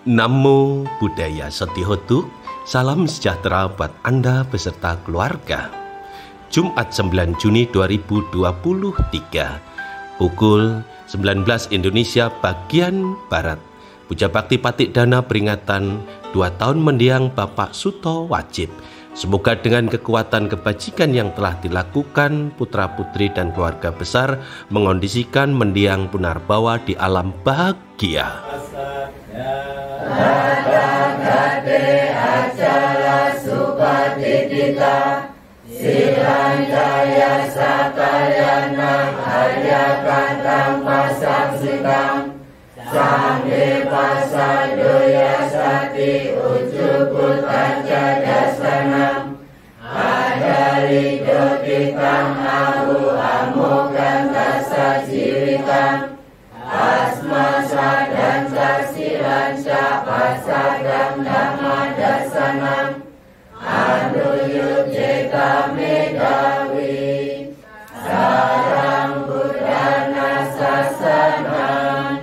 Namo Buddhaya Setihotu, salam sejahtera buat Anda beserta keluarga. Jumat 9 Juni 2023, pukul 19 Indonesia bagian Barat. Puja Bakti Patik Dana peringatan 2 tahun mendiang Bapak Suto Wajib. Semoga dengan kekuatan kebajikan yang telah dilakukan, putra-putri dan keluarga besar mengondisikan mendiang Punarbawa di alam bahagia. Acala supatitita silang jaya sakalyana arya kantang pasaksitam sangge pasadoya sati ujubut anjadasanam adari dotikang ahu amogan tasa jiwitam asma sadhan sasilan pasadam dhamma dasanam anuyujeta megawi sarang buddhana sasanam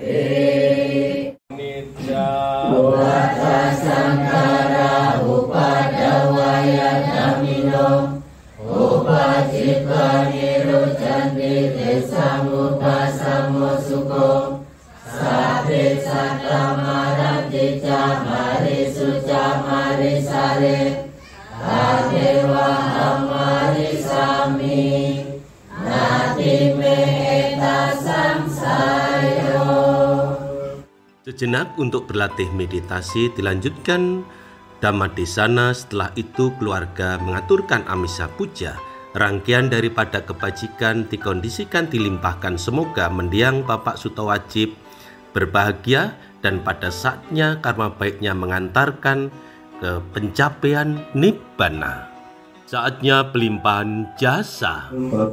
Buddha sangkara upadawaya damino upajika nirujanti desam upasamo suko sabe satamaraji camari sucamari sare adewa amari sami nati me eta samsayo. Sejenak untuk berlatih meditasi dilanjutkan Dhammadesana. Setelah itu keluarga mengaturkan Amisa Puja. Rangkaian daripada kebajikan dikondisikan dilimpahkan, semoga mendiang Bapak Suto Wajib berbahagia dan pada saatnya karma baiknya mengantarkan ke pencapaian Nibbana. Saatnya pelimpahan jasa.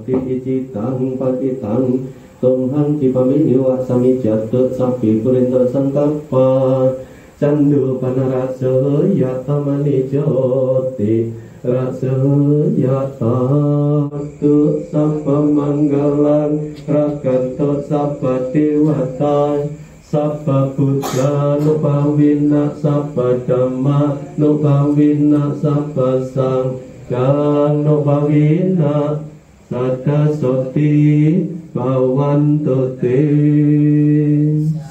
Tumhang cipamiwa sami jatut sapi purinta sangkapa candu panarasa yata mani joti rasa yata tu sapa manggalan rakanto sapa dewata sapa putra nupawina sapa dhamma nupawina sapa sangha nupawina sada soti Bawanto te